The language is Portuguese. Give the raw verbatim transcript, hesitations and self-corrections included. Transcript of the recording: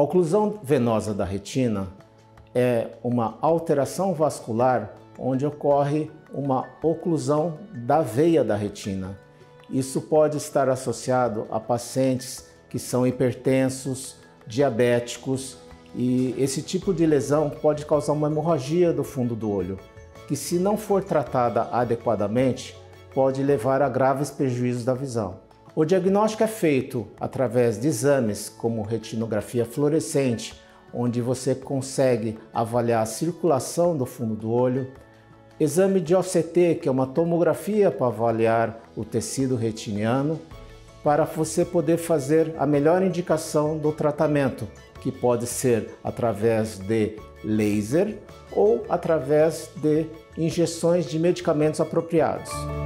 oclusão venosa da retina é uma alteração vascular onde ocorre uma oclusão da veia da retina. Isso pode estar associado a pacientes que são hipertensos, diabéticos, e esse tipo de lesão pode causar uma hemorragia do fundo do olho, que se não for tratada adequadamente, pode levar a graves prejuízos da visão. O diagnóstico é feito através de exames como retinografia fluorescente, onde você consegue avaliar a circulação do fundo do olho, exame de O C T, que é uma tomografia para avaliar o tecido retiniano, para você poder fazer a melhor indicação do tratamento, que pode ser através de laser ou através de injeções de medicamentos apropriados.